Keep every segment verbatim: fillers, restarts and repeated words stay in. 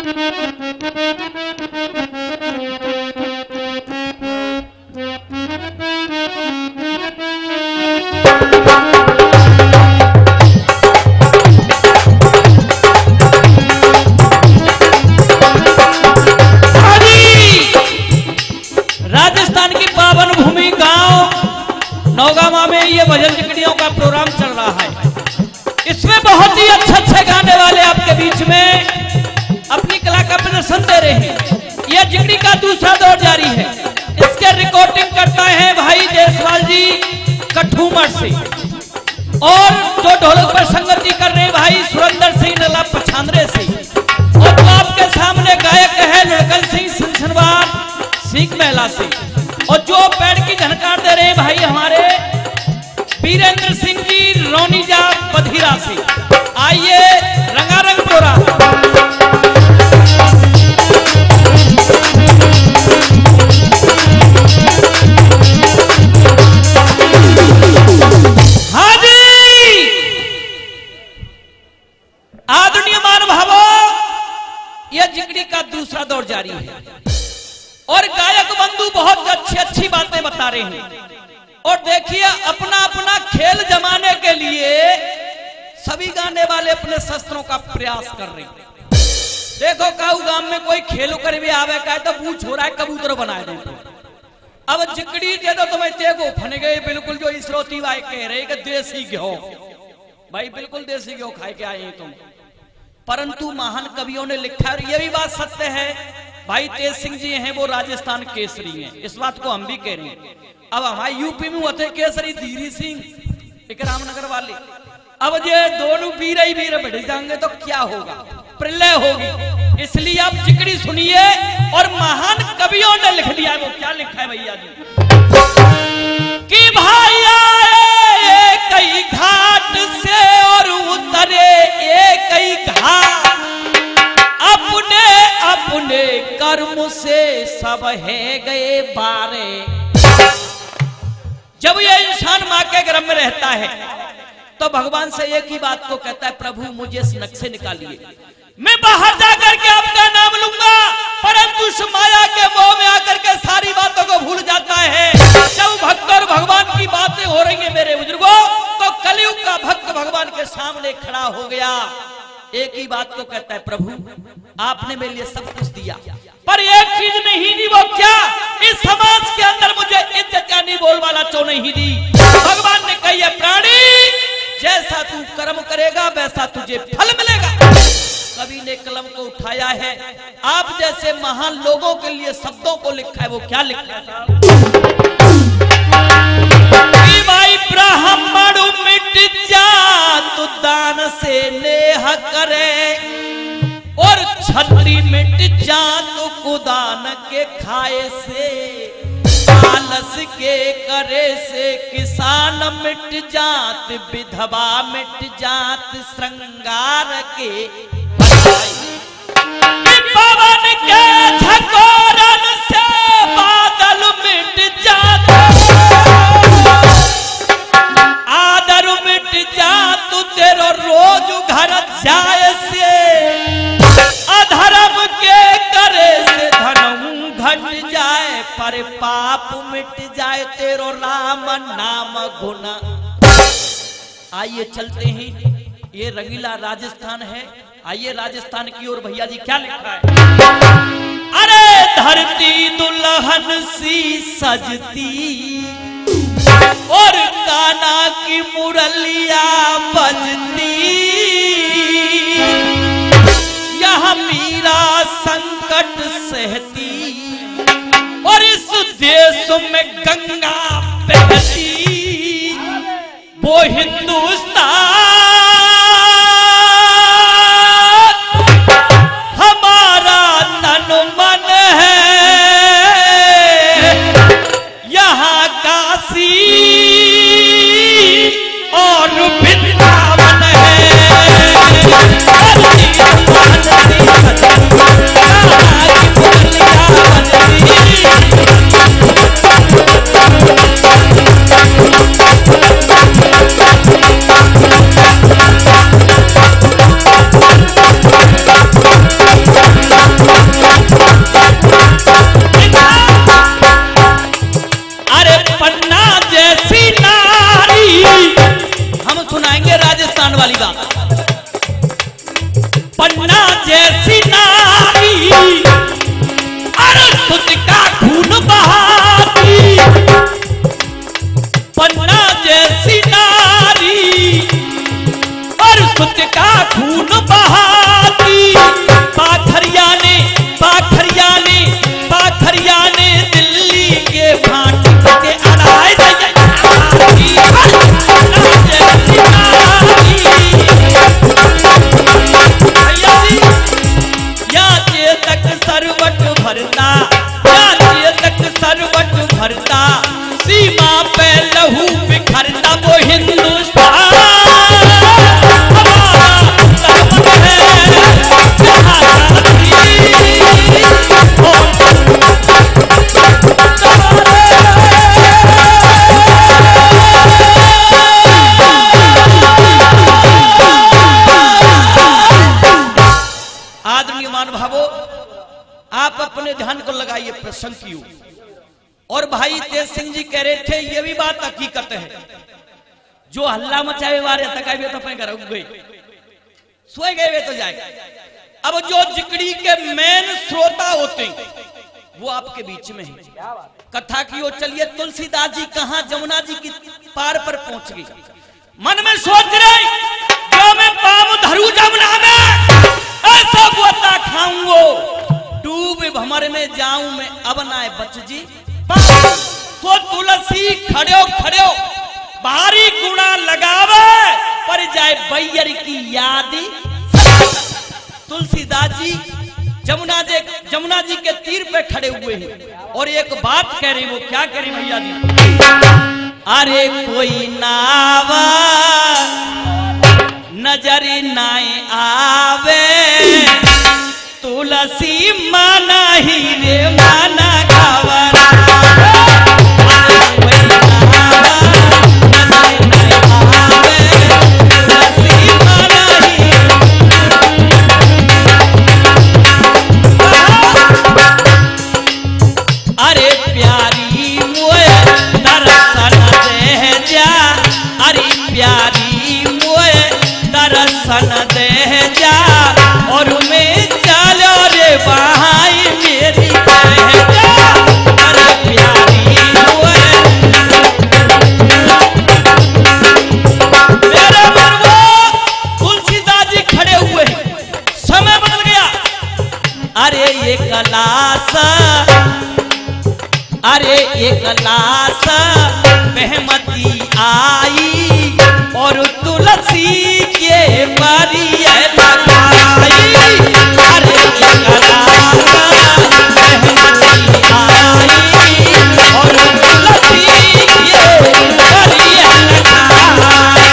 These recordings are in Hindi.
नौगामा में ये भजन जिगड़ियों का प्रोग्राम चल रहा है। इसमें बहुत ही अच्छे अच्छे गाने वाले आपके बीच में अपनी कला का प्रदर्शन दे रहे हैं। यह जिगड़ी का दूसरा दौर जारी है। इसके रिकॉर्डिंग करता है भाई देशवाल जी कठूमर से, और जो ढोलक पर संगति कर रहे हैं भाई सुरेंद्र सिंह नला पछानरे से, और जो आपके सामने गायक है लड़कन सिंह सिंसनवार सीख महला से, और जो पैड की झनकार दे रहे हैं भाई हमारे वीरेंद्र सिंह जी रोनीजा बधिरा से। आइए रंगारंग प्रोग्राम। हाँ जी, आदरणीय महानुभावों, यह जिगड़ी का दूसरा दौर जारी है और गायक बंधु बहुत अच्छी अच्छी बातें बता रहे हैं। और देखिए अपना अपना खेल जमाने के लिए सभी गाने वाले अपने शस्त्रों का प्रयास कर रहे हैं। देखो काऊ गांव में कोई खेलो कर भी आवे का तो पूछ हो रहा है कबूतर बनाए दे। अब जिगड़ी दे दो तुम्हें तेगो फन गए बिल्कुल, जो इसरोती भाई कह रहे कि देसी घ्यो भाई बिल्कुल देसी घ्यो खाए के आए तुम। परंतु महान कवियों ने लिखा है, ये भी बात सत्य है भाई तेज सिंह जी हैं वो राजस्थान केसरी हैं, इस बात को हम भी कह रहे हैं। अब हमारे यूपी में होते केसरी धीरी सिंह एक रामनगर वाले। अब ये दोनों वीर ही वीर बढ़ जाएंगे तो क्या होगा, प्रलय होगी। इसलिए आप जिगड़ी सुनिए। और महान कवियों ने लिख दिया है, वो क्या लिखा है भैया जी कि भाई आए कई घाट से और उतरे एक ही घाट, अपने अपने कर्म से सब है गए बारे। जब ये इंसान मां के गर्भ में रहता है तो भगवान से एक ही बात को कहता है, प्रभु मुझे इस नक्शे से निकालिए, मैं बाहर जाकर के आपका नाम लूंगा। परंतु उस माया के मोह में आकर के सारी बातों को भूल जाता है। जब भक्त और भगवान की बातें हो रही है मेरे बुजुर्गों, तो कलयुग का भक्त भगवान के सामने खड़ा हो गया, एक ही बात को कहता है, प्रभु आपने मेरे लिए सब कुछ दिया पर एक चीज नहीं दी। वो क्या? इस समाज के अंदर मुझे इज्जत का नहीं बोल वाला चो नहीं दी। भगवान ने कही है, प्राणी जैसा तू कर्म करेगा वैसा तुझे फल मिलेगा। कवि ने कलम को उठाया है, आप जैसे महान लोगों के लिए शब्दों को लिखा है। वो क्या लिखा है? भाई ब्राह्मण मिट जा तो दान से नेह करे, और छत्री मिट जा तो कुदान के खाए से, आलस के करे से किसान मिट जात, विधवा मिट जात श्रृंगार के कि पवन के झकोरन से बादल मिट जात, आदर मिट जात तेरो रोज घर जाए से, अधर्म के करे से धनऊ घट जाए, पर पाप मिट जाए तेरो राम नाम गुना। आइए चलते हैं, ये रंगीला राजस्थान है। आइए राजस्थान की ओर भैया जी क्या लिखा है? अरे धरती दुल्हन सी सजती और काना की मुरलिया बजती, यह मीरा संकट सहती और इस देश में गंगा बहती, वो हिंदुस्तान हमारा तन मन है, यहाँ काशी और वृंदावन है। जैसी नारी अरे सुत का खून बहाती, पन्ना जैसी नारी और सुत का खून बहाती। पाथरिया ने पाथरिया ने पाथरिया ने दिल्ली के भाटी के अनाए या चेतक सरवट भरता, या चेतक सरवट भरता, सीमा पे लहू बिखरता वो हिंदुस्तान आदरणीय महानुभावों, आप अपने ध्यान को लगाइए प्रसंग की ओर। और भाई तेज सिंह जी कह रहे थे ये भी बात हकीकत है, जो हल्ला मचाए वारे तकाए तो घर गए सोए गए वे तो जाए। अब जो जिकड़ी के मेन श्रोता होते वो आपके बीच में है। कथा की ओर चलिए। तुलसीदास जी कहां जमुना जी की पार पर पहुंच गई। मन में सोच रहे जो मैं पाम धरू जमुना में ऐसा गोता खाऊंगो, डूब भमर में जाऊं मैं अब नाय बच जी। तो तुलसी खड़ो खड़ो भारी गुणा लगावे पर जाए बैयर की यादी। तुलसीदास जी जमुना जी जमुना जी के तीर पे खड़े हुए हैं और एक बात कह रही, वो क्या कह रही भैया जी? अरे कोई नावा नजरी नाए आवे, तुलसी माना ही रे माना घबरा। अरे प्यारी मोए दर्शन दे जा, अरे प्यारी मोए दर्शन दे जा, और मैं चलो रे भाई मेरी कह जा। अरे प्यारी मोए मेरे मरवो। तुलसीदास जी खड़े हुए, समय बदल गया। अरे ये कलास, अरे एक लाश मेहमती आई और तुलसी के परिये लगाई। अरे एक लाश मेहमती आई और तुलसी के परिये लगाई।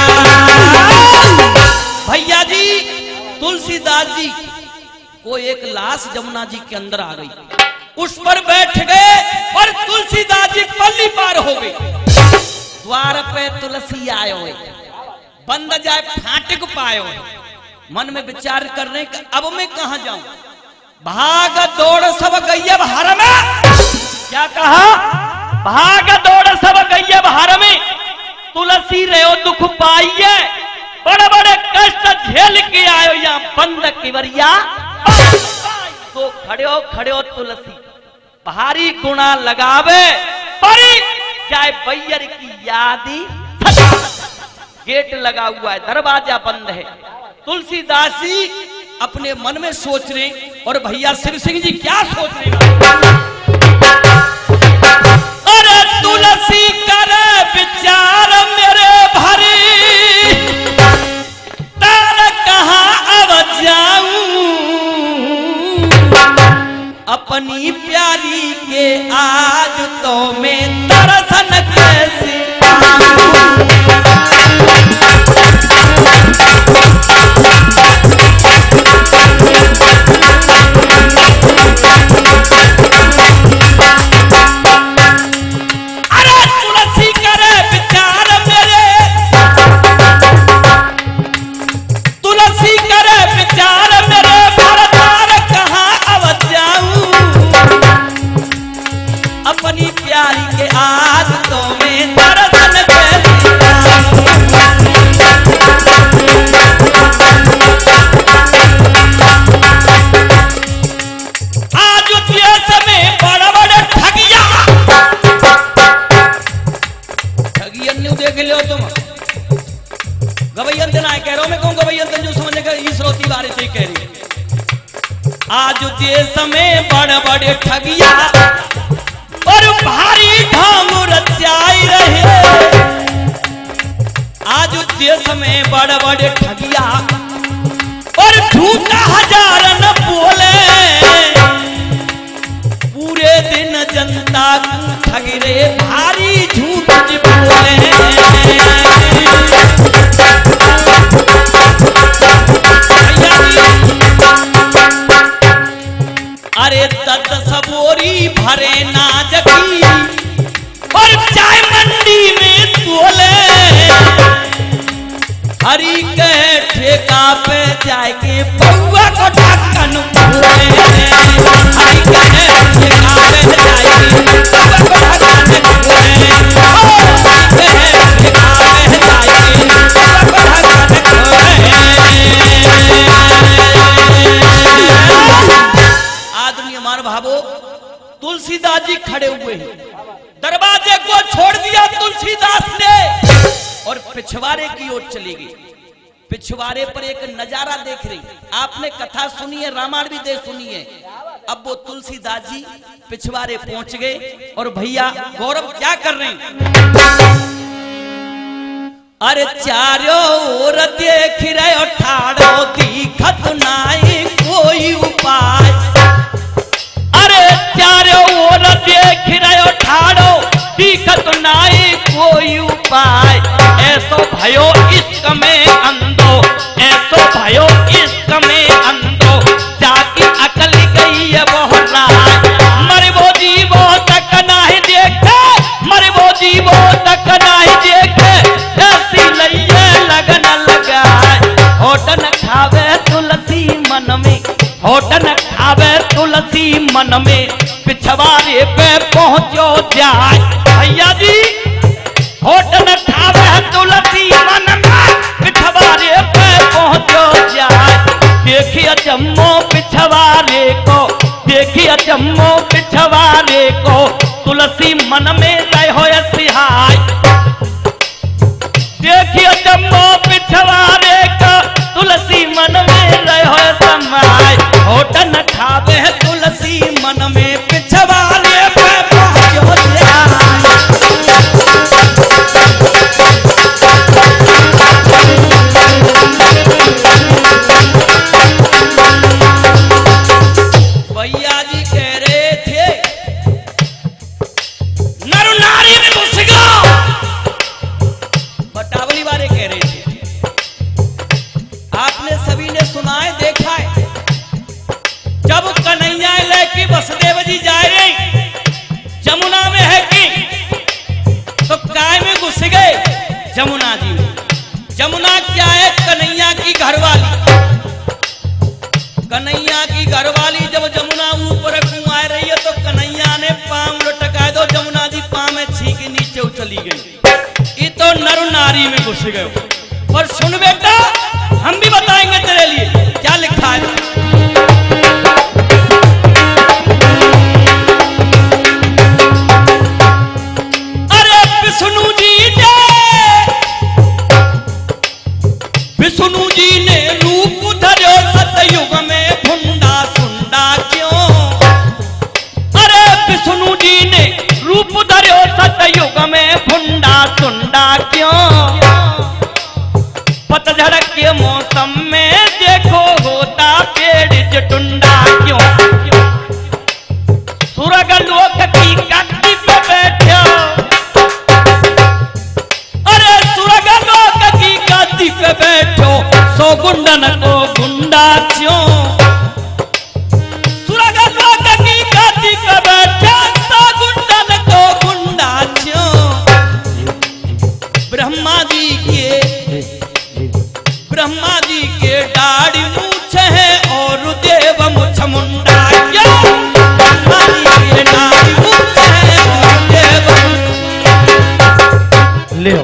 भैया जी तुलसीदास जी को एक लाश जमुना जी के अंदर आ गई, उस पर बैठ गए और तुलसीदास जी पल्ली पार हो गए। द्वार पे तुलसी आयो, बंद जाए फाटक पायो। मन में विचार करने का अब मैं कहां जाऊं? भाग दौड़ सब गैया हर में। क्या कहा? भाग दौड़ सब गैया हर में, तुलसी रहो दुख पाइए, बड़े बड़े कष्ट झेल के आयो यहाँ बंद किवरिया। तो खड़े हो खड़े हो तुलसी भारी गुणा लगावे परी जाए बैयर की यादी। गेट लगा हुआ है, दरवाजा बंद है। तुलसीदास जी अपने मन में सोच रहे, और भैया शिव सिंह जी क्या सोच रहे? अरे तुलसी करे विचार मेरे भरी, तार कहाँ अब जाऊं, अपनी प्यारी के आज तो मैं दर्शन कैसे पाऊं। अरे तुलसी करे विचार मेरे, तुलसी करे विचार मेरे, भरतार कहाँ अब जाऊं, अपनी प्यारी के आज तो मैं दर्शन कैसे पाऊं। आज देश में बड़े बड़े ठगिया और भारी ढांग रचाई रहे। आज देश में बड़े बड़े ठगिया और झूठा हजार न बोले। पूरे दिन जनता को ठग रे भारी झूठ बोले। अरे दत्त सबोरी भरे नाजकी और चाय मंडी में तोले। हरी के ठेका पे जाके बउआ को ढक्कन खोले। हरी के ठेका पे जाके बउआ को ढक्कन खोले। हरी के ठेका पे जाके बउआ को ढक्कन खोले। आदमी हमारे भावो तुलसीदास जी खड़े हुए हैं, दरवाजे को छोड़ दिया तुलसीदास ने और पिछवाड़े की ओर चली गई। पिछवाड़े पर एक नजारा देख रही। आपने कथा सुनी है, रामायण भी दे सुनी है। अब वो तुलसीदास जी पिछवाड़े पहुंच गए और भैया गौरव क्या कर रहे हैं? अरे चारों ओर देख रहे ठाड़ो दिखत नाई कोई उपाय। अरे चारों ओर देख रहे ठाड़ो दिखत नाई कोई उपाय। ऐसो भयो इश्क में अंधो, ऐसो भयो इश्क में अंधो, जाकी अकल गई है बहुत राय। मरे वो जीवो तक नहीं देखे, मरे वो जीवो तक नहीं देखे, ऐसी लइए लगन लगाए। होटन खावे तुलसी मन में, होटन खावे तुलसी मन में, पिछवाड़े पे पहुंचो जाए। भैया जी होटन खावे तुलसी मन में, पिछवाड़े पे पहुंचो जाए। देखिए जम्मो पिछवाड़े को, देखिए जम्मो पिछवाड़े को, तुलसी मन में रहो सिहाय। देखिए जम्मो पिछवाड़े को, तुलसी मन में रहो समाय। होटन खावे तुलसी मन में, पिछवाड़े पे पहुंचो जाए। भैया जी कह रहे थे नर नारी में घुस गया। बटावली वाले कह रहे थे, आपने सभी ने सुना है, देखा है। जब कन्हैया लेके वसुदेव जी जा रहे जमुना में है कि तो काय में घुस गए जमुना जी में। जमुना क्या है? कन्हैया की घरवाली। कन्हैया की घरवाली जब जमुना ऊपर आ रही है तो कन्हैया ने पांव लटका दो, जमुना जी पांव में छी के नीचे उछली गई। ये तो नर नारी में घुस गए। और सुन बेटा, हम भी बताएंगे तेरे लिए क्या लिखा है। अरे विष्णु जी ने, विष्णु जी ने रूप धरो सतयुग में, भुंडा सुंडा क्यों। अरे विष्णु जी ने रूप धरो सतयुग में, भुंडा सुंडा क्यों। पतझड़ के मौसम में देखो होता पेड़ जटुंडा क्यों। सुरग लोक की गद्दी पे बैठो, अरे सुरग लोक की गद्दी पे बैठो, सो गुंडन को गुंडा क्यों। सुरग लोक की गद्दी पे बैठो, सो गुंडन को गुंडा क्यों। ब्रह्मा जी के, ब्रह्मा जी के दाढ़ी मूछ है और देव मुछ मुंडा क्यों। ब्रह्मा जी के दाढ़ी मूछ है और देव ले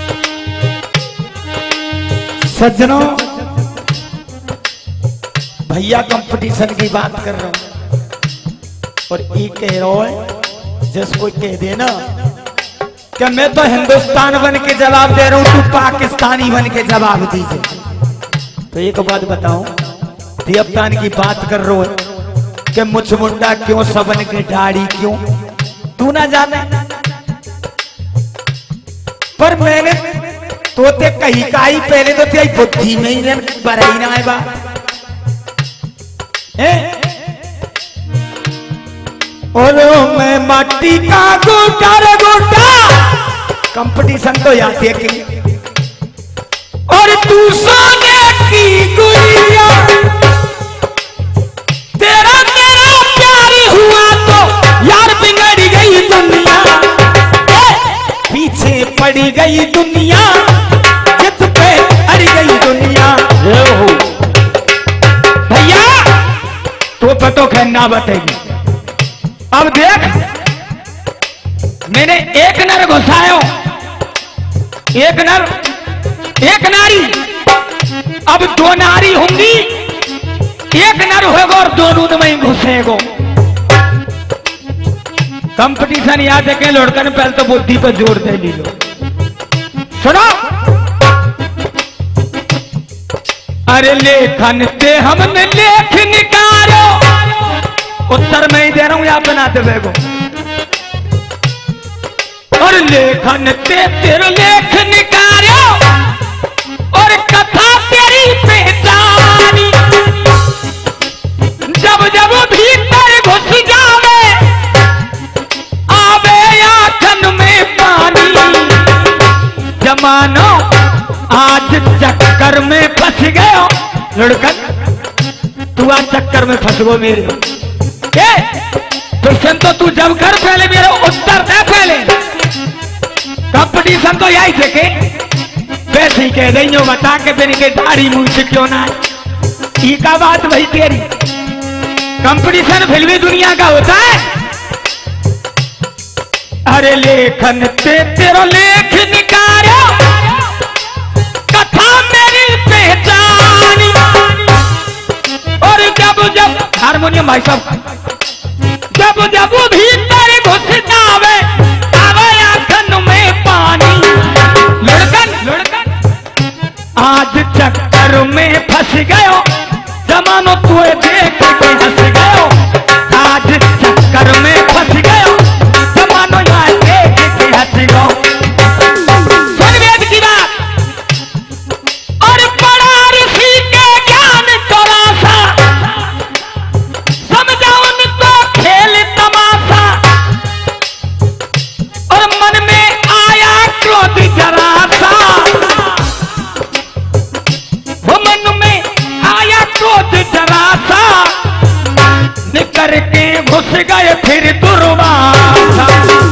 सज्जनों, भैया कंपटीशन की बात कर रहा हूं और ये कह रहा है जिस कोई कह देना कि मैं तो हिंदुस्तान बन के जवाब दे रहा हूं, तू पाकिस्तानी बन के जवाब दीजिए। तो एक बात बताऊं, देवतान की बात कर रहा है कि मुझ मुंडा क्यों सबन के दाढ़ी क्यों, तू ना जाने। पर मैंने तो ते कही काई पहले तो तेरी बुद्धि में ही बराई ना है बा और मैं माटी का गोटा रे गोटा कंपटीशन तो याद है कि और तू सोने की गुड़िया तेरा तेरा प्यार हुआ तो यार बिगड़ गई दुनिया, पीछे पड़ी गई दुनिया, जित पे अड़ गई दुनिया। भैया तो पतो खेलना बताएगी। अब देख मैंने एक नर घुसायो, एक नर एक नारी, अब दो नारी होंगी, एक नर होगा और दोनों में घुसेगो। कंपटीशन याद है कि लड़कन पहले तो बुद्धि पर जोर दे ली लो। सुनो, अरे लेखन ते हमने लेख निकालो, उत्तर में ही दे रहा हूं या बना देवे को। और लेखन ते तेरे लेख निकालो और कथा तेरी पहचानी, जब जब भीतर घुस जावे आवे आंखन में पानी, जमानो आज चक्कर में फंस गयो। लड़कन तू आज चक्कर में फंस गो मेरे के क्वेश्चन तो तू जब कर पहले मेरा उत्तर दे पहले। कंपटीशन तो यही थे के वैसे ही कह रही हो, बता के मेरी के दाढ़ी मुंह से क्यों ना है। ई का बात वही तेरी। कंपटीशन फिल्मी दुनिया का होता है। अरे लेखन ते तेरा लेख निकालो, कथा मेरी पहचानी, और जब जब हारमोनियम भाई साहब जब जब भीतर घुस जावे आवे आंखन में पानी। लड़कन लड़कन आज चक्कर में फंस गयो, जमानो तुए देख के हंस गयो। आज चक्कर में फंस गयो, जमानो यहाँ देख के हंस गयो। सुन वेद की बात, और बड़ा ऋषि के ज्ञान चौरासा, समझा उनको खेल तमाशा, और मन में आया क्रोध जरा सा, वो मन में आया क्रोध जरा सा, निकर के घुस गए फिर दुर्वासा।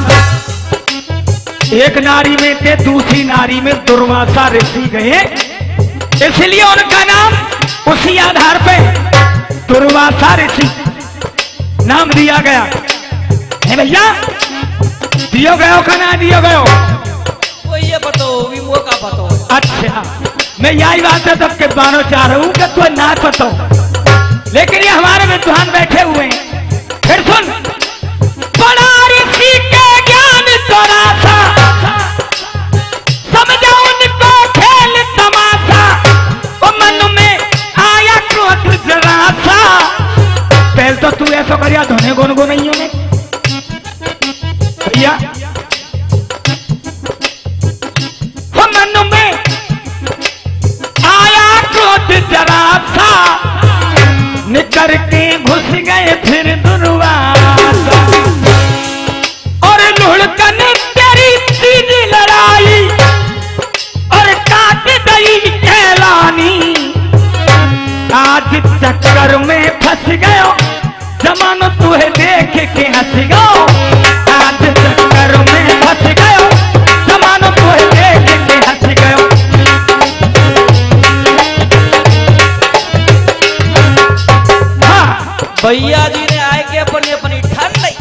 एक नारी में थे, दूसरी नारी में दुर्वासा ऋषि गए, इसलिए उनका नाम उसी आधार पे दुर्वासा ऋषि नाम दिया गया है। भैया दियो गयो का ना दियो गयो, वो ये बताओ भी वो का बताओ। अच्छा मैं यही बात है सबके बानो चाह रहा हूं कि तू ना पतो, लेकिन ये हमारे विद्वान बैठे हुए हैं। फिर सुन, बड़ा ऋषि के ज्ञान चौरासा, समझा उनको खेल तमाशा, और मन में आया क्रोध जरा सा। पहले तो तू ऐसा करिया धोने गुन गुन नहीं होने भैया, मन में आया क्रोध जरा सा, निकर के घुस गए फिर दुर्वासा। और लुढ़कन तेरी सीधी लड़ाई और काट गई कहलानी, आज चक्कर में फंस गयो, जमानो तुहे देख के हंस गयो। आज चक्कर में फंस गयो, जमानो तुहे देख के हंस गयो। भैया जी ने आए के अपनी अपनी ठान ली।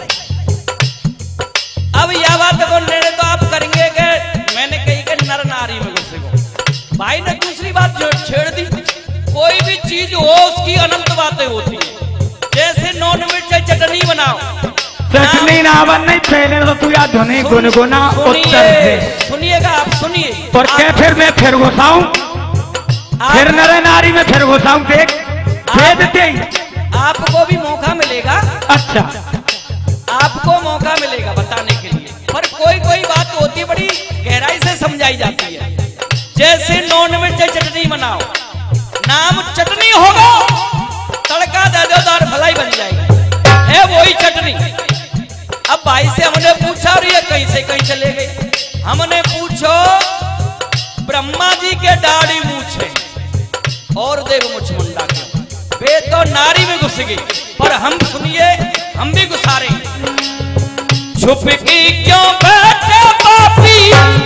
अब यह बात को निर्णय तो आप करेंगे कि मैंने कही कि नर नारी में घुसेगो। भाई ने दूसरी बात जो छेड़ दी, कोई भी चीज चीज हो उसकी अनंत बातें होती है। जैसे नॉन मिर्च चटनी बनाओ, चटनी ना बन नहीं पहले तो तू याद होने गुनगुना उत्तर से सुनिएगा आप सुनिए। और क्या फिर मैं फिर घुसाऊं फिर नर नारी में फिर घुसाऊं देख भेद दे। आपको भी मौका मिलेगा, अच्छा आपको मौका मिलेगा बताने के लिए, पर कोई कोई बात होती बड़ी गहराई से समझाई जाती है। जैसे नॉन मिर्च चटनी बनाओ, नाम चटनी होगा, तड़का दे दो दाल भलाई बन जाएगी, है वही चटनी। अब भाई से हमने पूछा और ये कहीं से कहीं चले गए। हमने पूछो ब्रह्मा जी के दाढ़ी मूछे और देव मुछ मुंडा के, वे तो नारी में घुस गई, पर हम सुनिए हम भी घुसा रहे हैं। छुप की क्यों बैठे पापी,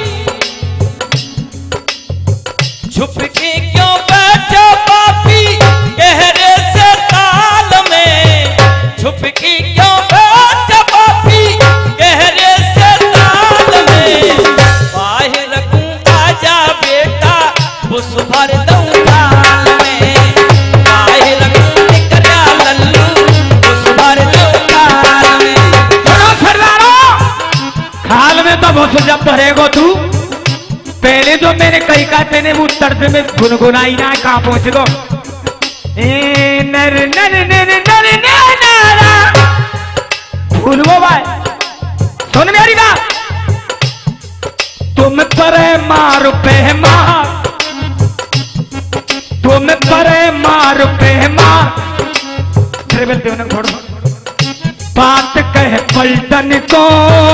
छुप के क्यों बैठे पापी गहरे से ताल में, छुप के क्यों बैठे पापी गहरे से ताल में, बाहर रखूं आजा बेटा उस भर दूं थाल में, बाहर रखूं निकला लल्लू उस भर दूं थाल में। सुनो सरदारो, खाल में तो बहुत जब भरेगो तू, पहले जो मैंने कही का तेने वो तर्ज में गुनगुनाई ना कहाँ पहुंच गो। ए नर नर नर नर नर नारा भूल वो भाई सुन मेरी बात, तुम परे मार पे मार, तुम परे मार पे मार, ट्रेवल देवना छोड़ बात कहे पलटन को,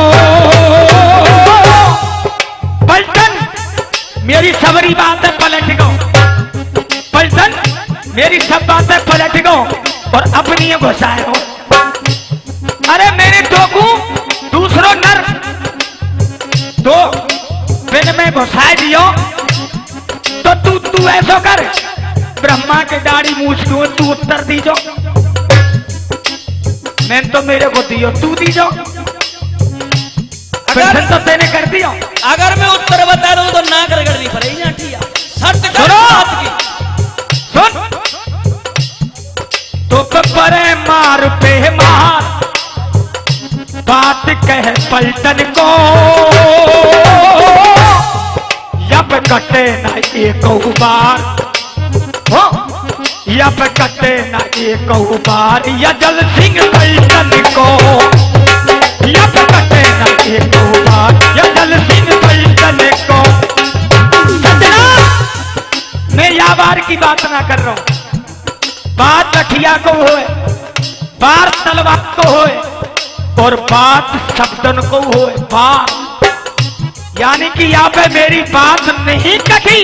पलटन मेरी सबरी बात है पलट गो, पलटन मेरी सब बातें पलट गो और अपनी घुसाए हो। अरे मेरे टोकू दूसरो नर तो बिन में घुसाए दियो, तो तू तू ऐसा कर ब्रह्मा के दाढ़ी मूछ दो, तू उत्तर दीजो, मैं तो मेरे को दियो तू दीजो, अगर तो तेने कर दिया। अगर मैं उत्तर बता दूं तो नाक रगड़नी पड़ेगी ना ठिया, शर्त कर सुनो बात की। सुन तो परे मार पे मार, बात कहे पलटन को, यब कटे ना एक बार हो, यब कटे ना एक बार, यजल सिंह पलटन को, यब कटे ना एक बार, यजल सिंह पलटन को। सजना मैं या बार की बात ना कर रहा हूं, बात लठिया को होए, बात तलवार को होए और बात शब्दन को होए, बात यानी कि यहाँ पे मेरी बात नहीं कटी,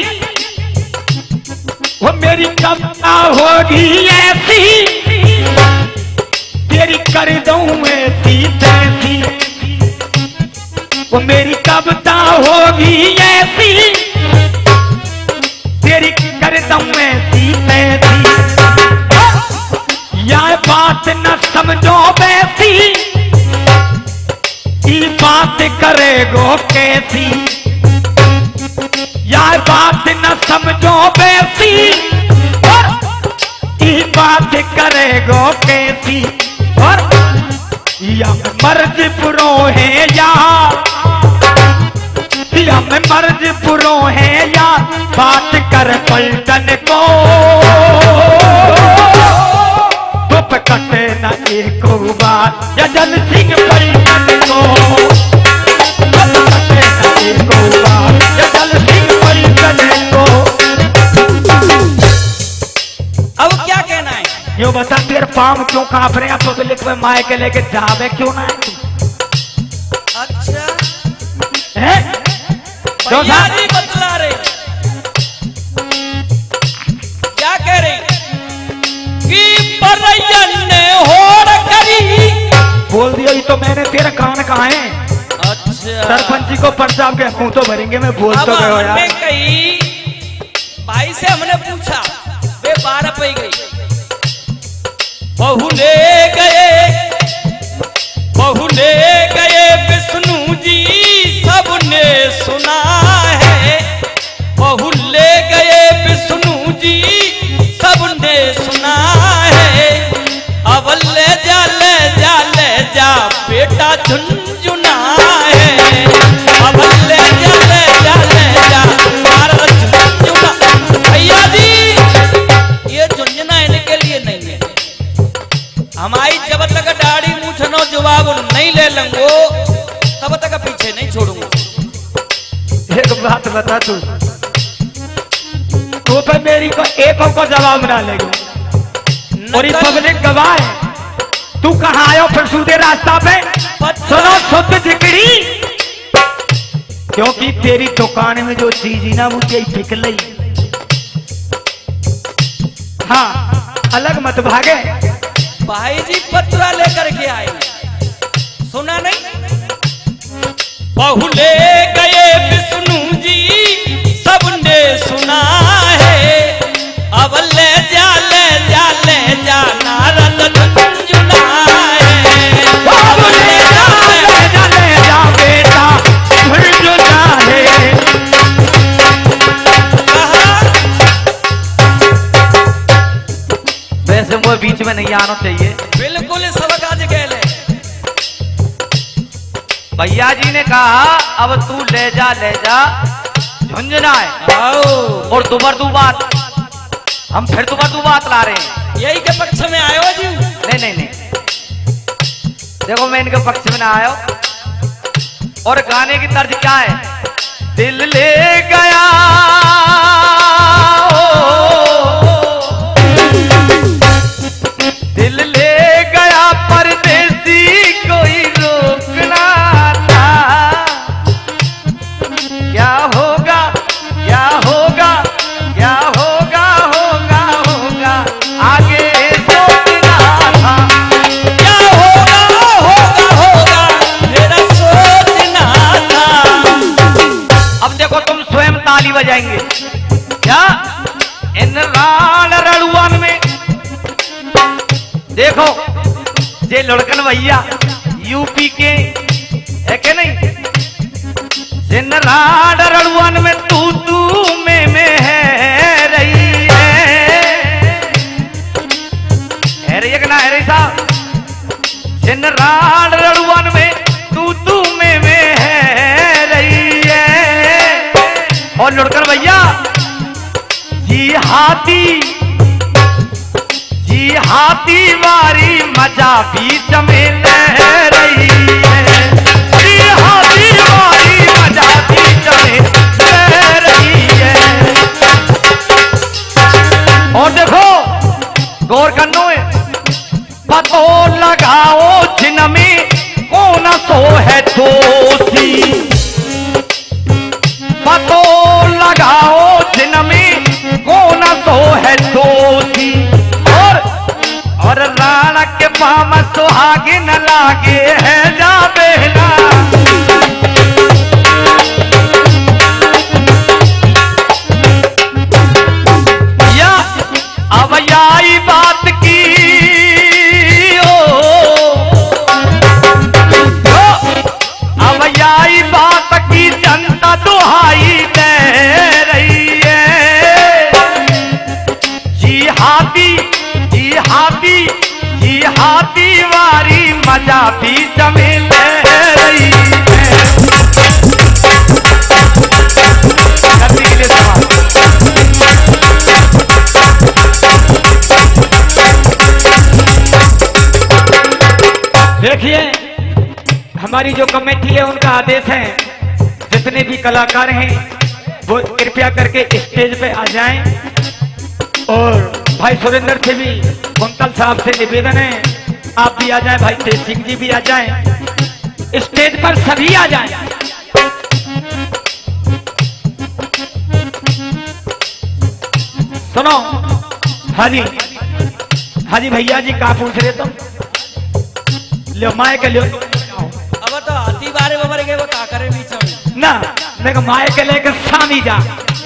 वो मेरी कविता होगी ऐसी, तेरी कर दूं ऐसी तैसी, वो मेरी कविता होगी ऐसी, तेरी कर दूं ऐसी तैसी, यह बात न समझो वैसी, ये बात करेगो कैसी, यह बात न समझो वैसी, और ये बात करेगो कैसी, और या मर्ज पुरो है यार, या में मर्ज पुरो है यार, बात कर पलटन को, धूप कटे न एक बार, यजन सिंह पलटन को, धूप कटे न एक बार, यजन सिंह पलटन को। अब क्या कहना है? यो बता तेरे पाँव क्यों कांप रहे हैं, तो लिख में माए के लेके जावे क्यों ना है? अच्छा है भैया जी बतला रहे, क्या कह रहे कि परयन ने होड़ करी, बोल दिया ये तो मैंने, तेरा कान कहाँ है? अच्छा सरपंच को पर्चा के मुंह तो भरेंगे, मैं बोल तो गया यार। हमने कही भाई से हमने पूछा, वे बारह पे गई, बहू ले गए, बहू ले गए विष्णु जी सबने सुना है, बहू ले गए विष्णु जी सबने हमारी जब तक दाढ़ी मूछनो जवाब नहीं ले लूंगो तब तक पीछे नहीं छोड़ूंगा। एक बात बता तू तो पे मेरी को एक को जवाब ना लेगा और ये पब्लिक गवाह है। तू कहाँ आयो फिर सूदे रास्ता पे सुनो शुद्ध जिकड़ी क्योंकि तेरी दुकान में जो चीज ही ना मुझे फिक लई। हाँ अलग मत भागे। भाई जी पत्रा लेकर के आए सुना नहीं। बहु ले गए विष्णु जी सबने सुना है अब ले जा ले जा ले जा नारद झुंझुना है। अब ले जा ले जा ले जा बेटा झुंझुना है। वैसे वो बीच में नहीं आना चाहिए। बिल्कुल सबक आज गए। भैया जी ने कहा अब तू ले जा ले जा झुंझुना है और दुबर दू बात हम फिर दुबर दू बात ला रहे हैं। यही के पक्ष में आयो जी? नहीं नहीं नहीं देखो मैं इनके पक्ष में ना आयो। और गाने की तर्ज क्या है? दिल ले गया दिल ले गया परदेसी कोई रोकना था। क्या होगा क्या होगा क्या होगा होगा होगा आगे सोचना था। क्या होगा होगा होगा मेरा सोचना था। अब देखो तुम स्वयं ताली बजाएंगे क्या इन रान रड़ुआन में? देखो ये लड़कन भैया यूपी के है के नहीं? जिन राड रड़ुआन में तू तू में में है रही है है रही है कि ना है रही साहब? जिन राड रड़ुआन में तू तू में में है रही है। और लड़कन भैया जी हाथी जी हाथी वारी मजा बीच में लह रही है। जी हाथी वारी मजा बीच में लह रही है। और देखो गौर करनो है पतो लगाओ जिनमें कौन सो है दोषी। पतो लगाओ जिनमें कौन सो है दोषी। और राणा के पाम सुहागे न लागे है जा बेला। या अब आई बात की ओ, ओ अब आई बात की जनता दुहाई दे रही है। जी हाथी जी हाथी जी हाथी वारी मजा बीच में लह रही है। करने के लिए सवाल। देखिए हमारी जो कमेटी है उनका आदेश है जितने भी कलाकार हैं वो कृपया करके स्टेज पे आ जाएं। और भाई सुरेंद्र से भी कुंतल साहब से निवेदन है आप भी आ जाएं, भाई तेज सिंह जी भी आ जाएं, स्टेज पर सभी आ जाएं। सुनो हाजी हाजी भैया जी कहा पूछ रहे तुम? लो माए के लो अब तो हाथी बारे में मर गए वो का करे बीच में ना देखो माए के लेकर सामी जा।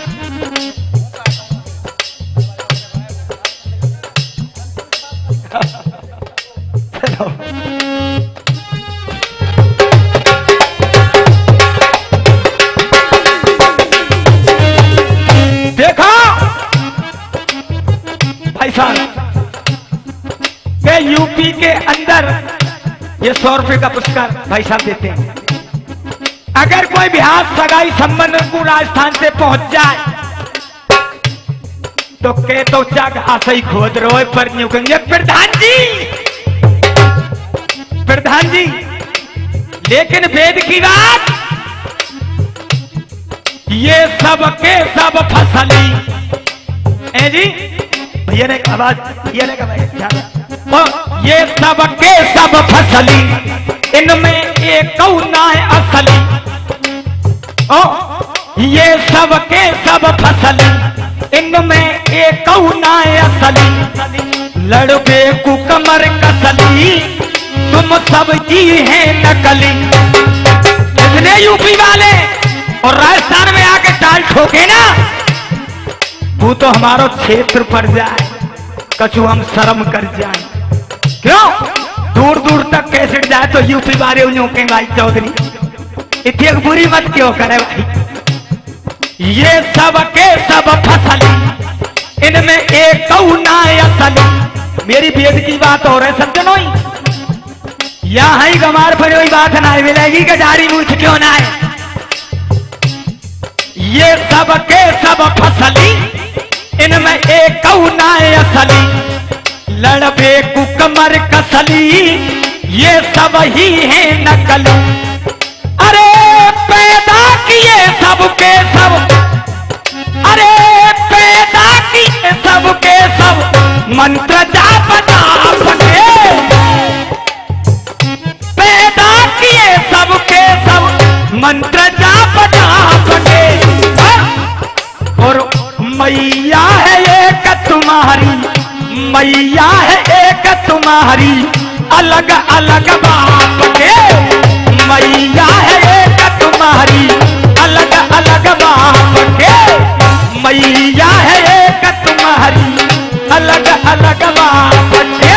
देखो भाई साहब के यूपी के अंदर ये सौ रुपए का पुरस्कार भाई साहब देते हैं। अगर कोई बिहार सगाई संबंध को राजस्थान से पहुंच जाए तो के तो चाक आशा ही खोद रो पर प्रधान जी लेकिन वेद की बात ये सब के सब फसली ए जी भैया ने आवाज ये ने कहा ये सब के सब फसली इनमें एक ना है असली ओ ये सब के सब फसली इनमें एक ना है असली लड़के को कमर कसली तुम सब जी हैं नकली। इतने यूपी वाले और राजस्थान में आके ताल ठोके ना वो तो हमारो क्षेत्र पर जाए कछु हम शर्म कर जाए। क्यों दूर दूर तक कैसे जाए तो यूपी वाले उन्हों के भाई चौधरी इतनी बुरी मत क्यों करे भाई। ये सब के सब फसली इनमें एक ना असली। मेरी वेद की बात हो रही सज्जनों यहाँ ही गमार पर वही बात ना मिलेगी कि दाढ़ी मूछ क्यों ना है। ये सब के सब फसली इनमें एक ना असली लड़बे को कमर कसली ये सब ही है नकली। अरे पैदा किए सब के सब अरे पैदा किए सब के सब मंत्र जाप जाप के पैदा किए सब के सब मंत्र जाप जाप के और मैया है एक तुम्हारी मैया है एक तुम्हारी अलग अलग बाप के मैया है एक तुम्हारी अलग अलग बाप के मैया है एक तुम्हारी अलग अलग बाप के।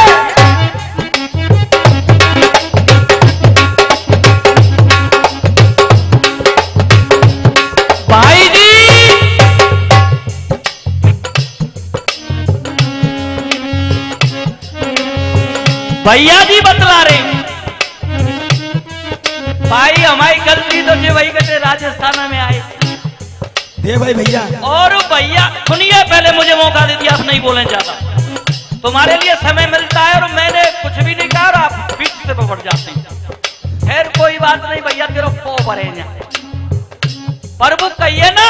भाई जी भैया जी बतला रहे भाई हमारी गलती तो जो वही कहते राजस्थान में आए दे भाई भैया और भैया सुनिए पहले मुझे मौका दे दिया आप नहीं बोलने ज्यादा तुम्हारे लिए समय मिलता है और मैंने कुछ भी नहीं कहा और आप बीच से पकड़ जाते हैं। खैर कोई बात नहीं भैया तेरे को भरे प्रभु कहिए ना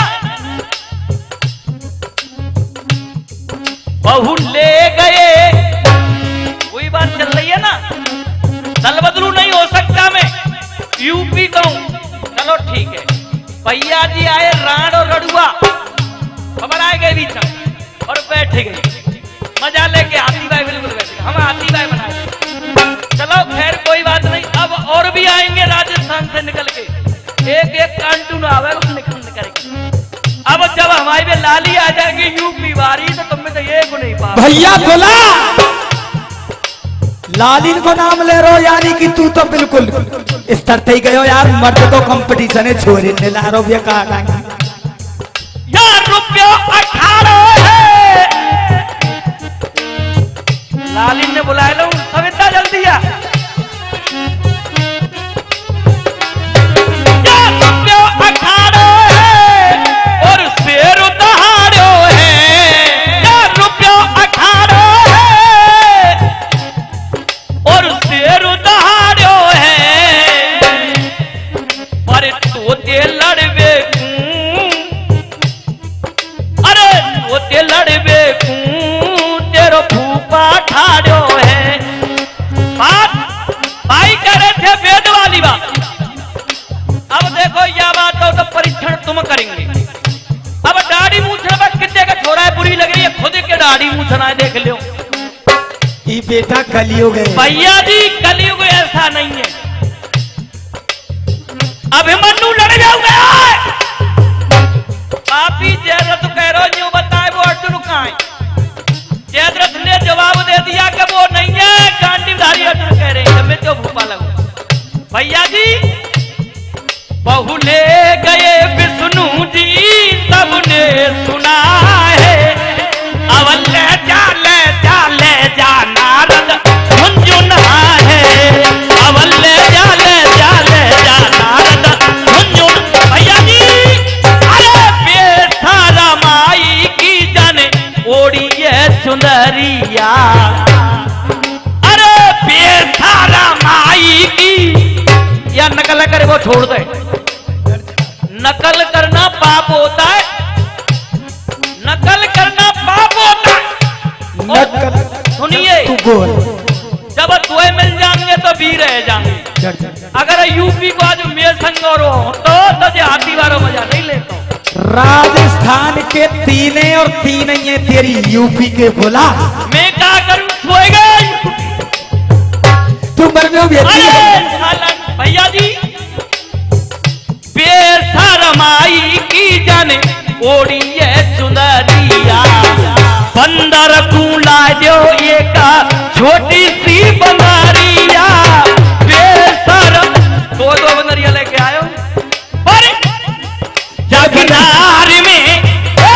बहू ले गए कोई बात चल रही है ना दल बदलू नहीं हो सकता मैं यूपी कहूं चलो ठीक है। भैया जी आए राण और रड़ुआ खबर आए गए बीच में और बैठ गए मजा लेके हाथी भाई बिल्कुल बैठ गए हम हाथी भाई बनाए। चलो खैर कोई बात नहीं अब और भी आएंगे राजस्थान से निकल के एक एक कांटू ना आवे निकल करेंगे। अब जब हमारे में लाली आ जाएगी यूपी वारी तो तुम्हें तो ये को नहीं पा भैया बोला लालिन को नाम ले रहो यानी कि तू तो बिल्कुल इस तरह ही गयो यार मर्द तो कंपटीशन है छोरे ने ला रो कहा यार रुपयो अठारह है लालिन ने बुलाया लो सब इतना जल्दी आ यार रुपयो अठारह है और शेर दहाड़ो है यार रुपयो अठारह है और शेर दहाड़ो है पर तोते लड़वे अरे तोते लड़वे तेरो फूफा ठाड़ो है। बात भाई कह रहे थे वेद वाली बात अब देखो यह बात हो तो परीक्षण तुम करेंगे। अब दाढ़ी मूछने पर कितने का छोरा है बुरी लग रही है खुद के दाढ़ी मूछना है देख लो ये बेटा कलयुग है भैया जी कलयुग ऐसा नहीं है। अभिमन्यु लड़ जाऊंगा पापी जयद्रथ कह रहे जो बताए वो अर्जुन कहाँ है। जयद्रथ ने जवाब दे दिया कि वो नहीं है गांडीवधारी अर्जुन कह रहे हैं मैं तो भूपा लगू। भैया जी बहु ले गए विष्णु जी सबने सुना है अवल ले जा ले जा ले जा नारद झुंझुना है अवल ले जा ले जा ले जा नारद झुंझुन। भैया जी अरे बेसारा माई की जाने ओढ़ी है चुनरिया छोड़ दे। नकल करना पाप होता है, नकल करना पाप होता है। नकल सुनिए, तू बोल। जब तुए मिल जाएंगे तो भी रह जाएंगे। अगर यूपी को आज मेरे संग और हो तो तो हाथी वालों मजा नहीं लेता। राजस्थान के तीने और तीन ये तेरी यूपी के बोला। मैं क्या करूं, सोए गए तू मर में भी भैया जी। बेशरमाई की जाने ओड़ी है सुंदरिया, बंदर कूला जो ये का छोटी सी बंदरिया। बेशरम दो दो बंदरिया लेके आयो। पर जाकिनार में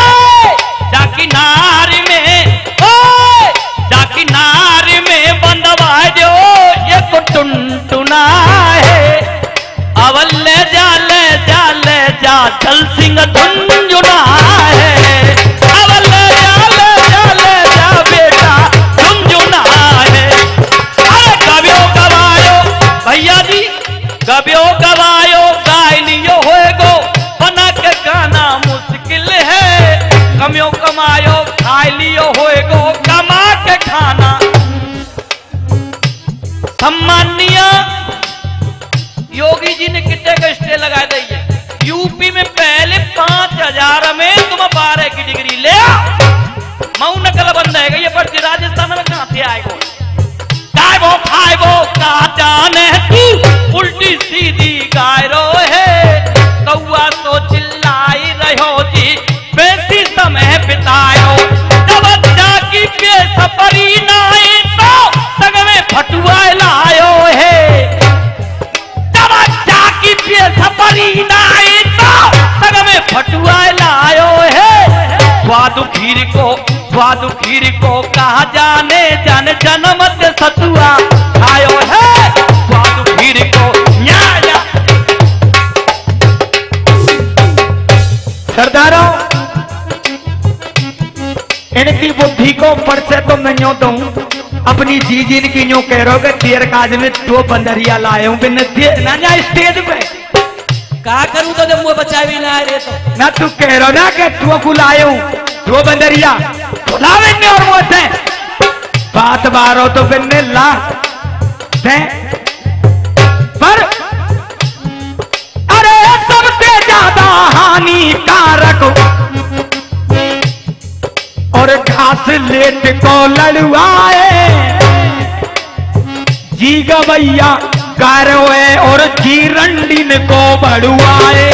जाकिनार में जाकिनार में बंदवा जो ये को टुनटुना है। अवल ले जा ले जा ले जा चल सिंह झुंझुना है। अवल ले जा ले जा ले जा बेटा झुंझुना है। अरे कबियो गवायो भैया जी, कबियो गवायो गायलियो होएगो, बना के गाना मुश्किल है। कमियो कमायो खाई लियो होएगो, कमा के खाना। सम्मानिया योगी जी ने कितने का स्टे लगा दी है। यूपी में पहले पांच हजार में तुम बारह की डिग्री ले मऊ नकल बंद है। ये पढ़ती राजस्थान में कहां से आएगो? काय वो खाए वो का जाने तू उल्टी सीधी गायरो है। कौआ तो चिल्लाई रहो जी बेसी समय बितायो। जब जाकी बेसपरी नाई तो तग में फटुआ लायो है। जब जाकी बेसपरी नाई तो तग में फटुआ लायो है। स्वादु खीर को स्वादु खीर को कहा जाने जन जनमत सतुआ आयो है। स्वादु खीर को न्याय सरदारों, इनकी बुद्धि को पर से तो मैं यूं दूं, अपनी जी जी इनकी यूं कह रहे हो कि तेर काज में दो बंदरिया लाए हूं बिन ना जा स्टेज पे। का करूं तो जब मुझे बचा भी ना रे तो ना तू कह रहा ना कि तू को लाए हूं दो बंदरिया लावे ने और वो थे बात बारो तो बिन्ने ला थे। पर अरे सबसे ज्यादा हानिकारक और घास लेट को लड़ुआए जी गवैया गारोए और जी रंडीन को बड़ुआए।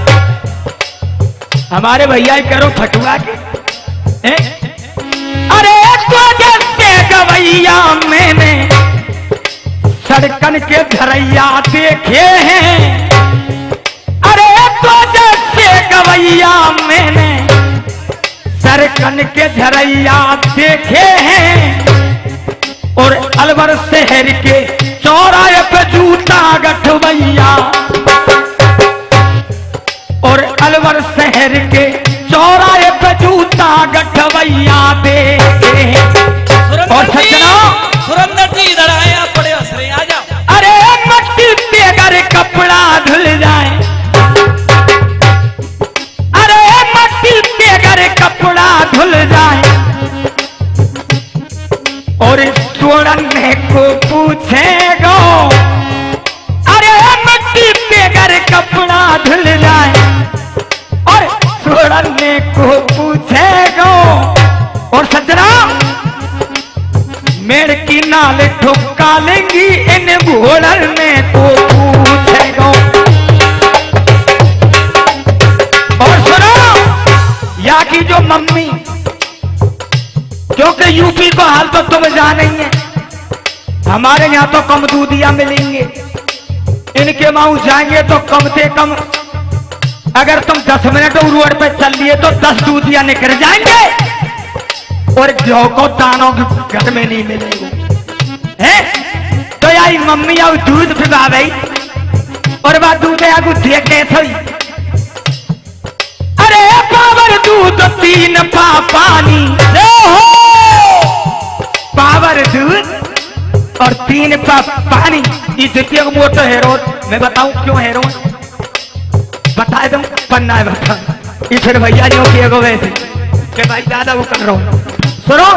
हमारे भैया करो फटुआ के ए? अरे तो जैसे गवैया मैंने सड़कन के धरैया देखे हैं। अरे तो जैसे गवैया मैंने सड़कन के झरैया देखे हैं। और अलवर शहर के चौराहे पे जूता गठवैया और अलवर शहर के चौराहे पे जूता गठवैया देखे हैं। और सजना सुरेंद्र जी इधर आए, आप बड़े हंसरे आ जाओ। अरे मट्टी पे अगर कपड़ा धुल जाए, अरे मट्टी पे अगर कपड़ा धुल जाए और छोड़ने को पूछेगा। अरे मट्टी पे अगर कपड़ा धुल जाए और छोड़ने को पूछेगा। और सजना मेड़ की नाल ठुका लेंगी इन घोड़ने को पूछेगा। और सुनो, यहाँ की जो मम्मी, क्योंकि यूपी को हाल तो तुम जाने ही है, हमारे यहाँ तो कम दूधिया मिलेंगे। इनके माऊ जाएंगे तो कम से कम अगर तुम दस मिनट रोड पे चल लिए तो दस दूधिया निकल जाएंगे। और जो को दानों के घर में नहीं मिलेगा है तो यार मम्मी आओ दूध पिला गई और बात दूध आगू देखे थी। अरे पावर दूध तीन पा पानी पावर दूध और तीन पा पानी। ये द्वितीय मोटो है रोज मैं बताऊं क्यों हेरो बता दूं पन्ना है बता ये फिर भैया नहीं हो किए वैसे के भाई दादा वो कर रहा हूं सुनो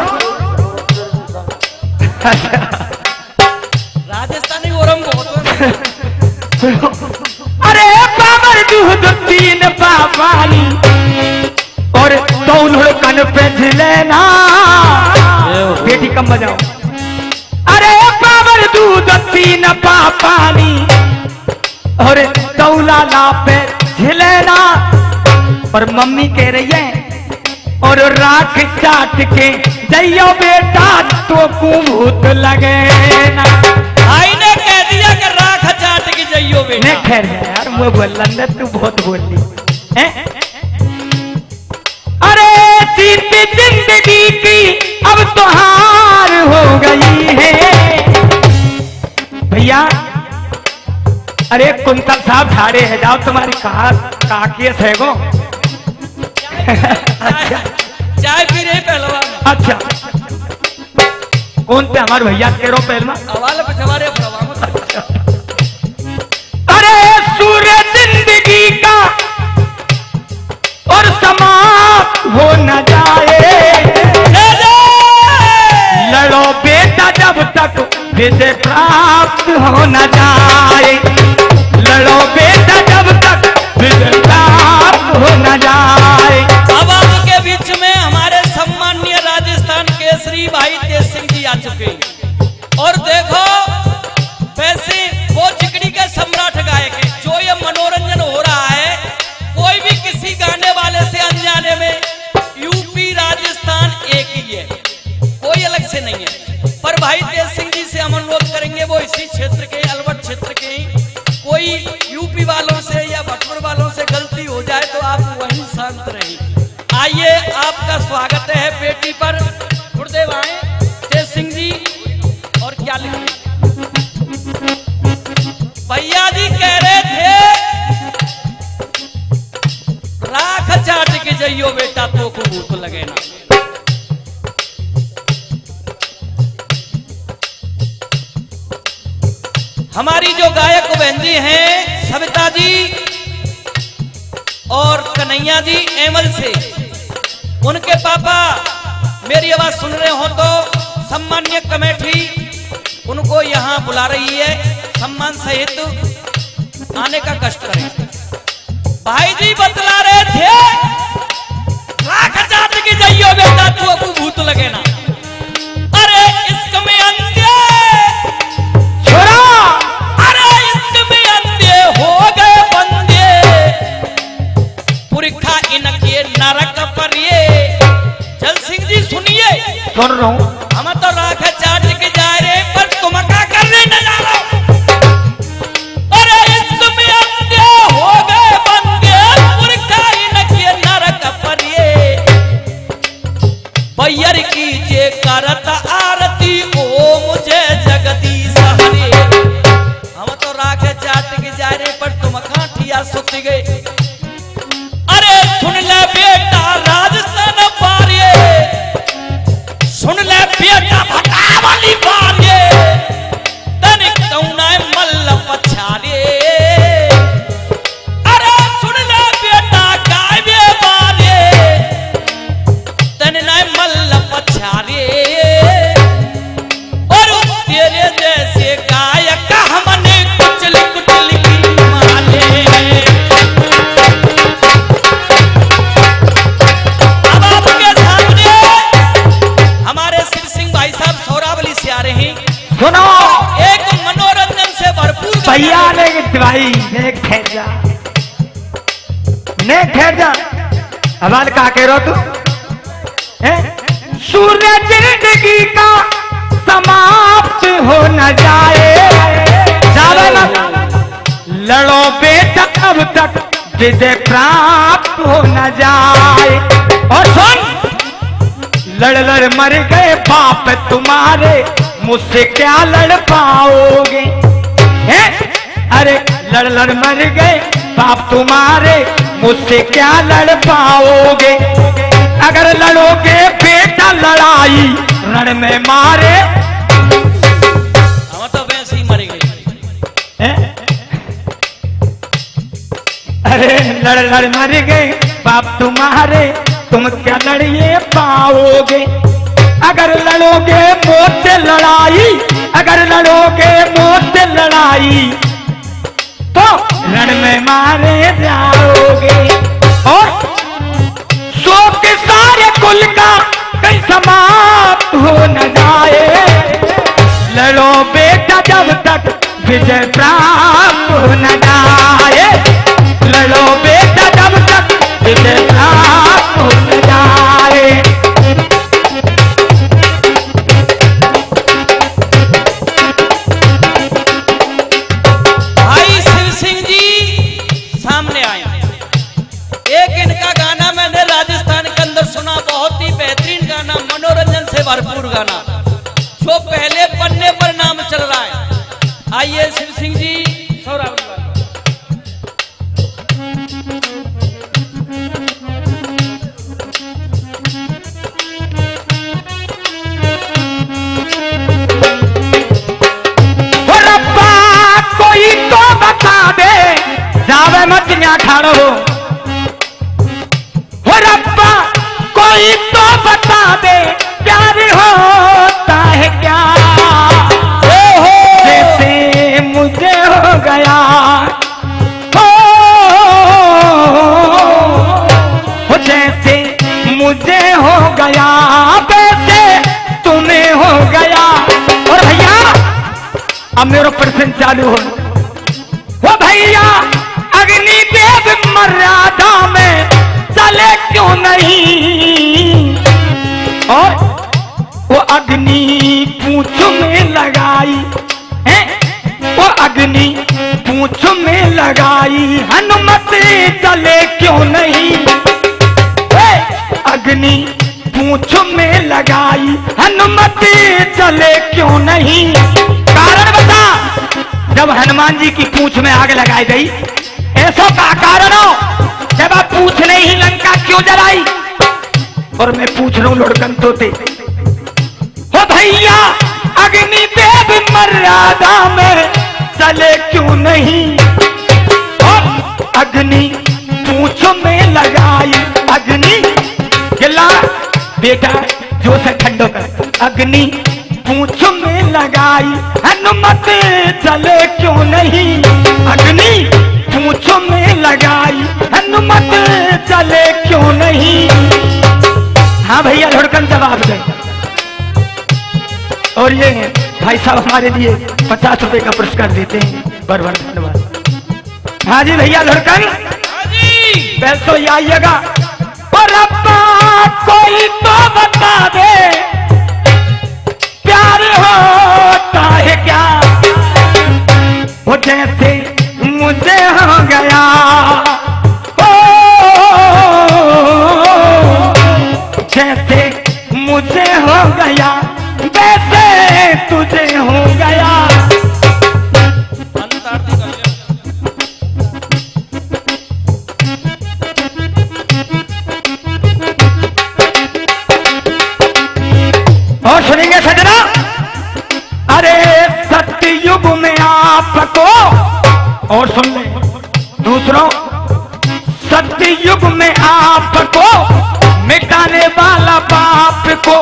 राजस्थानी ओरम बहुत सुनो अरे पावर दूध तीन पापानी और दौड़ कन पे झिलेना बेटी कम बजाओ अरे पावर दूध तीन पापानी और दौला ला पे झिलेना और मम्मी कह रही है और राख चाट के जइयो बेटा तो भूत लगे ना भाई ने कह दिया कि राख चाट के जइयो बेटा नहीं खैर यार मैं बोल तू बहुत बोल ली है अरे जीती जिंदगी की अब तो हार हो गई है भैया अरे कुंतल साहब ठाड़े है जाओ तुम्हारी कहा कहा केस है गो अच्छा चाय पी रहे पहलवान अच्छा कौन पे हमारे भैया के रो पहलवा अवाल पे जवारे पहलवान अरे सूर्य जिंदगी का और समाप्त हो न जाए लड़ो बेटा जब तक विजय प्राप्त हो न जाए लड़ो बेटा जब तक विजय प्राप्त हो न जाए अब आपके बीच में हमारे सम्माननीय राजस्थान केसरी भाई तेज सिंह जी आ चुके हैं और देखो वैसे वो चिकड़ी के सम्राट गायक है जो ये मनोरंजन हो रहा है कोई भी किसी गाने वाले से अनजाने में यूपी राजस्थान एक ही है कोई अलग से नहीं है पर भाई तेज सिंह जी से हम अनुरोध करेंगे वो इसी क्षेत्र के अलवट क्षेत्र के ही कोई यूपी वालों से या भटपुर वालों से गलती हो जाए तो आप वहीं शांत रहिए आइए आपका स्वागत है बेटी पर गुरुदेव आए तेज सिंह जी और क्या लिखे भैया जी कह रहे थे राख चाट के जइयो बेटा तो को भूत लगे ना हमारी जो गायक बहन जी हैं सविता जी और कन्हैया जी एमल से उनके पापा मेरी आवाज सुन रहे हो तो सम्मान्य कमेटी उनको यहाँ बुला रही है सम्मान सहित आने का कष्ट करें भाई जी बतला रहे थे राख चाट के जाइयो बेटा तू को भूत लगे ना अरे इश्क में अंधे छोरा अरे इश्क में अंधे हो गए बंदे पुरखा इनके नरक पर ये जल सिंह जी सुनिए सुन रहा हूँ हम तो राख चाट के जा रहे पर तुम क्या करने न जा रहा अरे इश्क में अंधे हो गए बंदे पुरखा इनके नरक पर ये बैर कीजिए करत आरती ओ मुझे जगदीश हरे हम तो राख चाट के जा रहे पर तुम काठिया सुत गए अरे सुन ले बेटा राजस्थान पारे सुन ले बेटा भटावली पारे तनिक कौना मल्ल पछारे अरे सुन ले बेटा गावे पारे तन ना मल्ल पछारे और तेरे जैसे गायक हमने कुचल कुचल की माले अब आपके सामने हमारे शिव सिंह भाई साहब सौरावली से आ रहे हैं सुनो एक मनोरंजन से भरपूर भैया ने भाई ने ठहर जा ने ठहर जा हमारे कहा कह रहो तू हैं? सूर्य जिंदगी का समाप्त हो न जाए जावे ना लड़ो बेटा तब तक विजय प्राप्त हो न जाए और सुन लड़ लड़ मर गए बाप तुम्हारे मुझसे क्या लड़ पाओगे हैं? अरे लड़ लड़ मर गए बाप तुम्हारे मुझसे क्या लड़ पाओगे अगर लड़ोगे बेटा लड़ाई रण में मारे हम तो वैसे ही मर गए हैं? लड़ लड़ मर गए बाप तुम्हारे, तुम क्या लड़िए पाओगे। अगर लड़ोगे मौत से लड़ाई, अगर लड़ोगे मौत से लड़ाई, तो रण में मारे जाओगे। और शोक सारे कुल का कहीं समाप्त हो न जाए, लड़ो बेटा जब तक विजय प्राप्त हो न जाए, लड़ो बेटा जब तक विजय प्राप्त हो न जाए। भाई शिव सिंह जी सामने आए। एक इनका गाना मैंने राजस्थान के अंदर सुना, बहुत ही बेहतरीन गाना, मनोरंजन से भरपूर गाना, जो पहले पन्ने पर नाम चल रहा है। आइए शिव सिंह जी। कोई तो बता दे, जावे मत यहाँ खड़ो हो रब्बा, कोई तो बता दे प्यार होता है क्या। हो हो जैसे मुझे हो गया, हो, हो जैसे मुझे हो गया, वैसे तुम्हें हो गया। और भैया अब मेरा प्रश्न चालू हो, वो भैया अग्निदेव मर्यादा में चले क्यों नहीं। और वो अग्नि पूंछ में लगाई है, वो अग्नि पूंछ में लगाई, हनुमत चले क्यों नहीं। अग्नि पूंछ में लगाई, हनुमत चले क्यों नहीं। कारण बता, जब हनुमान जी की पूंछ में आग लगाई गई, ऐसा का कारण हो जब आप पूछ नहीं ही लंका क्यों जलाई। और मैं पूछ रहा हूं लुढ़कन तोते, हो भैया अग्निदेव मर्यादा में चले क्यों नहीं। और अग्नि पूंछ में लगाई, अग्नि गिला बेटा जो से ठंडो कर, अग्नि पूंछ में लगाई, हनुमत चले क्यों नहीं। अग्नि पूंछ में लगाई, हनुमत चले क्यों नहीं। हाँ भैया लुढ़कन जवाब दे। और ये भाई साहब हमारे लिए पचास रुपए का पुरस्कार देते हैं, बरबर धन्यवाद। हाँ जी भैया लुढ़कन पहले तो ये आइएगा। और अब्बा कोई तो बता दे प्यार होता है क्या। वो जैसे मुझे हो गया, ओ जैसे मुझे हो गया, वैसे तुझे हो गया। और सुनेंगे सजना, अरे सत्युग में आपको, और सुन ले दूसरों, सत्युग में आपको मिटाने वाला पाप को,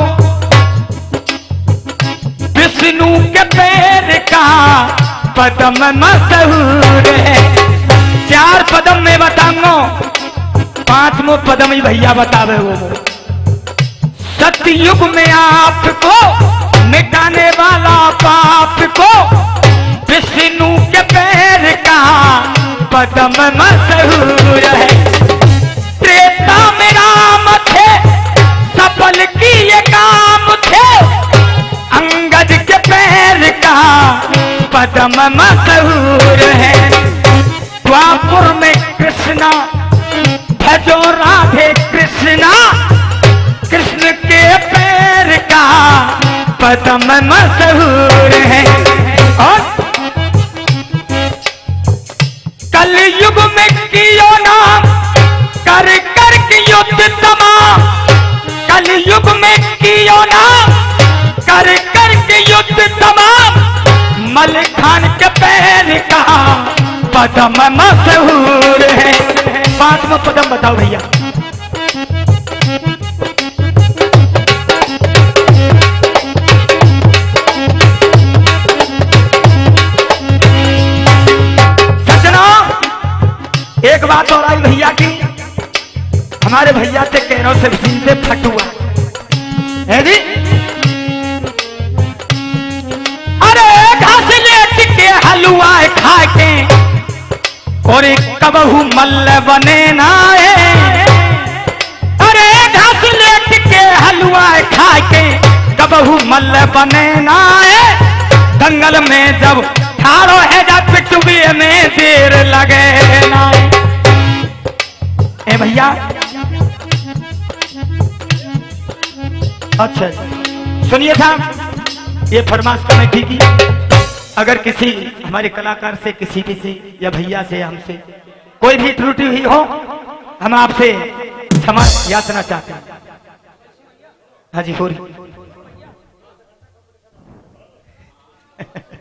विष्णु के पैर का पदम मशहूर है। चार पदम में बताऊंगा, पांचवो पदम ही भैया बतावे वो। सत्युग में आपको मिटाने वाला पाप को, विष्णु के पैर का पदम मशहूर है। त्रेता में राम थे, सफल किए काम थे, अंगद के पैर का पदम मशहूर है। द्वापुर में कृष्णा भजो राधे कृष्णा, कृष्ण के पैर का पदम मशहूर है। और कलयुग में कियो नाम कर कर के युद्ध तमाम, कलयुग में कियो नाम कर कर के युद्ध तमाम, मलिक खान के पैर का पदम मशहूर है। पांचवा पदम बताओ भैया। सजना एक बात और आई भैया की, हमारे भैया से कैरों से सीधे फटुआ है जी। अरे घास लेट के हलवा खा के और कबहू मल्ल बने नाए। अरे घास लेट के हलवा खा के कबहू मल्ल बने नाए। दंगल में जब ठाड़ो है जा पिटुबी में देर लगे नाए। ए भैया अच्छा सुनिए साहब, ये फरमाश करने की की अगर किसी हमारे कलाकार से किसी भी से या भैया से हमसे कोई भी त्रुटि हुई हो, हम आपसे क्षमा याचना चाहते हैं। हाँ जी हो रही